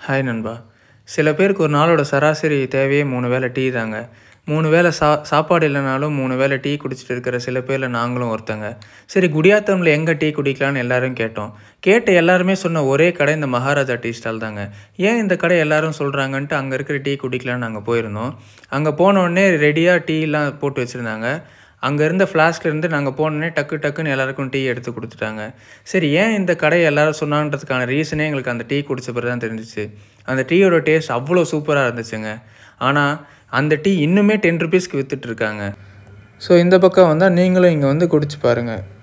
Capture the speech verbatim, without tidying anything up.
Hi நண்பா. சில பேருக்கு ஒரு நாளோட சராசரி தேவையே மூணு வேளை டீ தாங்க. மூணு வேளை சா சாப்பாடு இல்லைனாலும் மூணு வேளை டீ குடிச்சிட்டு இருக்கிற சில பேரில் நாங்களும் ஒருத்தங்க. சரி, குடியாத்தமில் எங்கே டீ குடிக்கலான்னு எல்லாரும் கேட்டோம். கேட்ட எல்லாருமே சொன்ன ஒரே கடை இந்த மகாராஜா டீ ஸ்டால் தாங்க. ஏன் இந்த கடை எல்லாரும் சொல்கிறாங்கன்ட்டு அங்கே இருக்கிற டீ குடிக்கலான்னு நாங்கள் போயிருந்தோம். அங்கே போனோடனே ரெடியாக டீலாம் போட்டு வச்சுருந்தாங்க. அங்கே இருந்த ஃப்ளாஸ்க்லேருந்து நாங்கள் போனோடனே டக்கு டக்குன்னு எல்லாருக்கும் டீ எடுத்து கொடுத்துட்டாங்க. சரி, ஏன் இந்த கடையை எல்லாரும் சொன்னான்றதுக்கான ரீசனே எங்களுக்கு அந்த டீ குடிச்ச பிறகு தான் தெரிஞ்சிச்சு. அந்த டீயோட டேஸ்ட் அவ்வளோ சூப்பராக இருந்துச்சுங்க. ஆனால் அந்த டீ இன்னுமே டென் ருபீஸ்க்கு விற்றுட்ருக்காங்க. ஸோ இந்த பக்கம் வந்தால் நீங்களும் இங்கே வந்து குடிச்சு பாருங்கள்.